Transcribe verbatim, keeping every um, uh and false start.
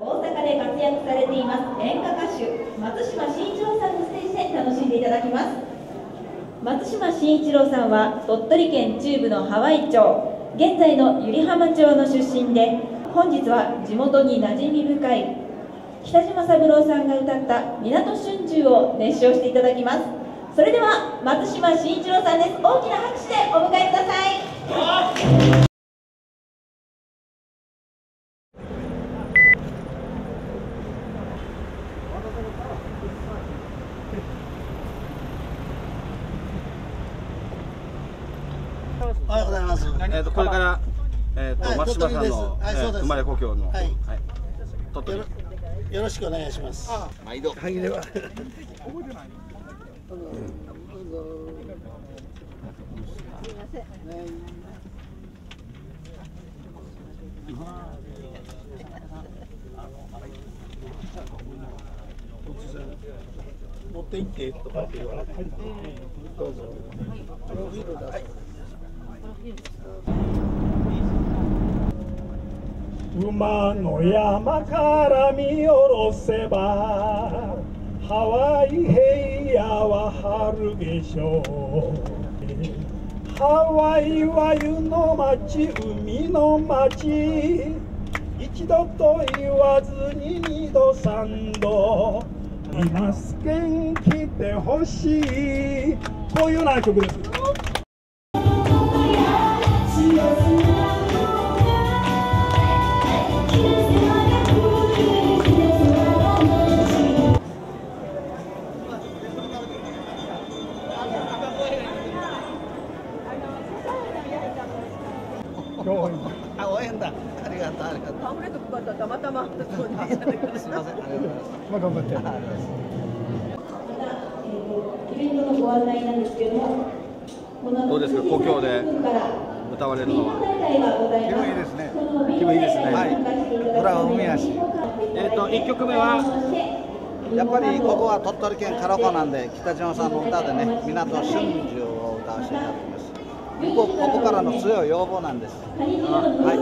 大阪で活躍されています演歌歌手松島真一郎さんのステージで楽しんでいただきます。松島真一郎さんは鳥取県中部のハワイ町、現在の湯梨浜町の出身で、本日は地元に馴染み深い北島三郎さんが歌った「港春秋」を熱唱していただきます。それでは松島真一郎さんです。大きな拍手でお迎えください。 おはようございます。 えっとこれからえっと松島さんの生まれ故郷のはい鳥取よろしくお願いします。 毎度。 はいでは。持って行ってとかって言われて、どうぞ。プロフィール出す。 馬の山から見下ろせばハワイ平野は春でしょう。ハワイは湯の町、海の町、一度と言わずに二度三度今すけん来てほしい、こういうような曲です。 あ、応援だ。ありがとう、ありがとう。 パンフレット配ったらたまたまそうですすみません、ありがとうございます。 まあ頑張って。 また、イベントのご案内なんですけれども、 どうですか、故郷で歌われるのは。 気分いいですね。気分いいですね。はい。村は海やし。 えっと一曲目はやっぱりここは鳥取県唐子なんで、北島さんの歌でね、港春秋を歌わせていただきます。ここ、ここからの強い要望なんです。はい。